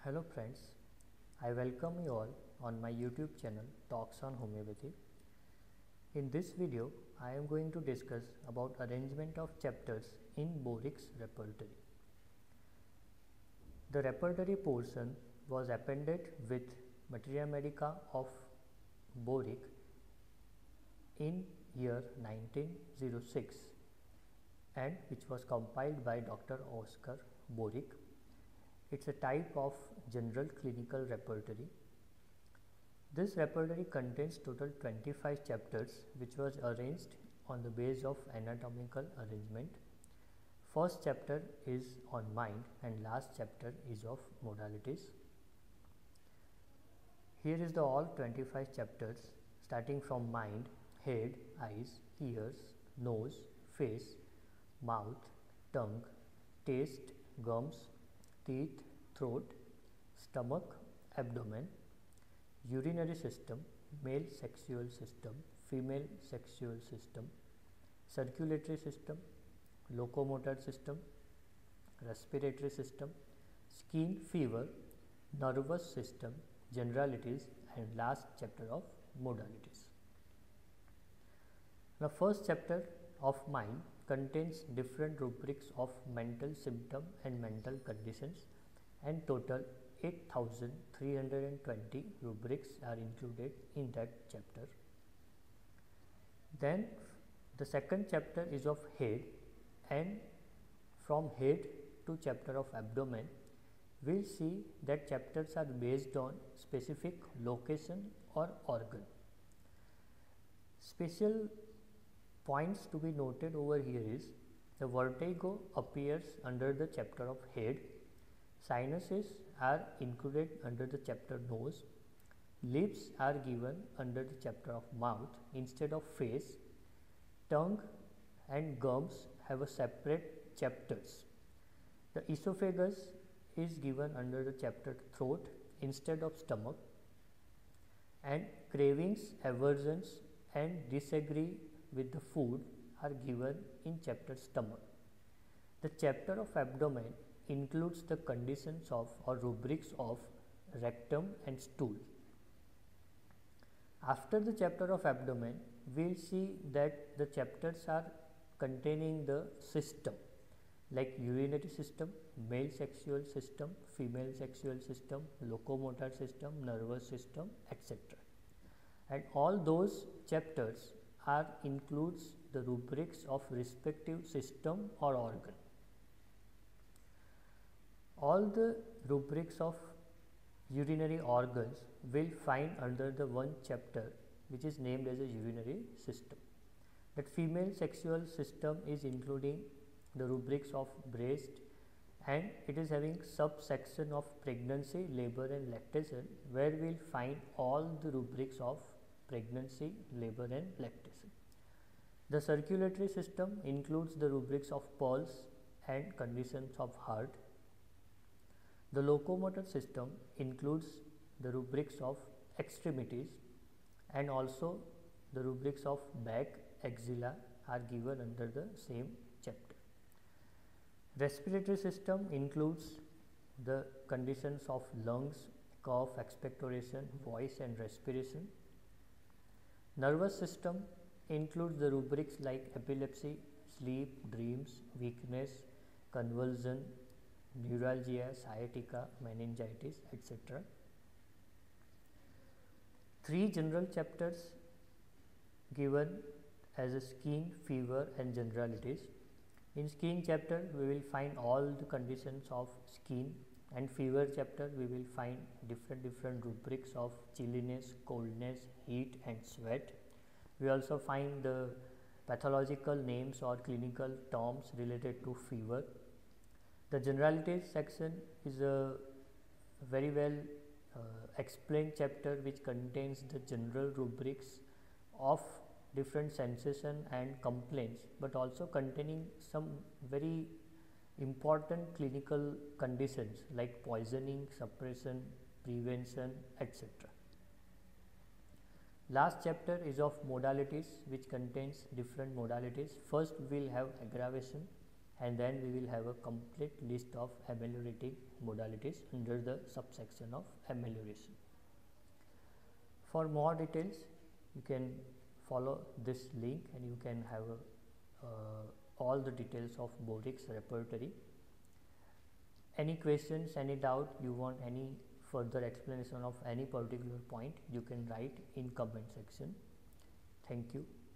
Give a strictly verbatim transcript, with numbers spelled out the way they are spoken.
Hello friends, I welcome you all on my YouTube channel Talks on Homeopathy. In this video, I am going to discuss about arrangement of chapters in Borik's repertory. The repertory portion was appended with Materia Medica of Borik in year nineteen oh six and which was compiled by Doctor Oscar Borik. It's a type of general clinical repertory. This repertory contains total twenty-five chapters which was arranged on the base of anatomical arrangement. First chapter is on mind and last chapter is of modalities. Here is the all twenty-five chapters starting from mind, head, eyes, ears, nose, face, mouth, tongue, taste, gums, teeth, throat, stomach, abdomen, urinary system, male sexual system, female sexual system, circulatory system, locomotor system, respiratory system, skin, fever, nervous system, generalities, and last chapter of modalities. The first chapter of mind contains different rubrics of mental symptom and mental conditions, and total eight thousand three hundred twenty rubrics are included in that chapter. Then the second chapter is of head, and from head to chapter of abdomen we will see that chapters are based on specific location or organ. Special points to be noted over here is the vertigo appears under the chapter of head, sinuses are included under the chapter nose, lips are given under the chapter of mouth instead of face, tongue and gums have a separate chapters. The esophagus is given under the chapter throat instead of stomach, and cravings, aversions and disagree with the food are given in chapter stomach. The chapter of abdomen includes the conditions of or rubrics of rectum and stool. After the chapter of abdomen, we will see that the chapters are containing the system like urinary system, male sexual system, female sexual system, locomotor system, nervous system, et cetera. And all those chapters are includes the rubrics of respective system or organ. All the rubrics of urinary organs will find under the one chapter which is named as a urinary system. That female sexual system is including the rubrics of breast, and it is having subsection of pregnancy, labor and lactation, where we will find all the rubrics of pregnancy, labor and lactation. The circulatory system includes the rubrics of pulse and conditions of heart. The locomotor system includes the rubrics of extremities, and also the rubrics of back, axilla are given under the same chapter. Respiratory system includes the conditions of lungs, cough, expectoration, voice and respiration. Nervous system includes the rubrics like epilepsy, sleep, dreams, weakness, convulsion, neuralgia, sciatica, meningitis, et cetera. Three general chapters given as a skin, fever and generalities. In skin chapter we will find all the conditions of skin, and fever chapter we will find different different rubrics of chilliness, coldness, heat and sweat. We also find the pathological names or clinical terms related to fever. The generalities section is a very well uh, explained chapter which contains the general rubrics of different sensation and complaints, but also containing some very important clinical conditions like poisoning, suppression, prevention, et cetera. Last chapter is of modalities which contains different modalities. First we will have aggravation, and then we will have a complete list of ameliorating modalities under the subsection of amelioration. For more details, you can follow this link and you can have a, uh, all the details of Boric's repertory. Any questions, any doubt, you want any further explanation of any particular point, you can write in comment section. Thank you.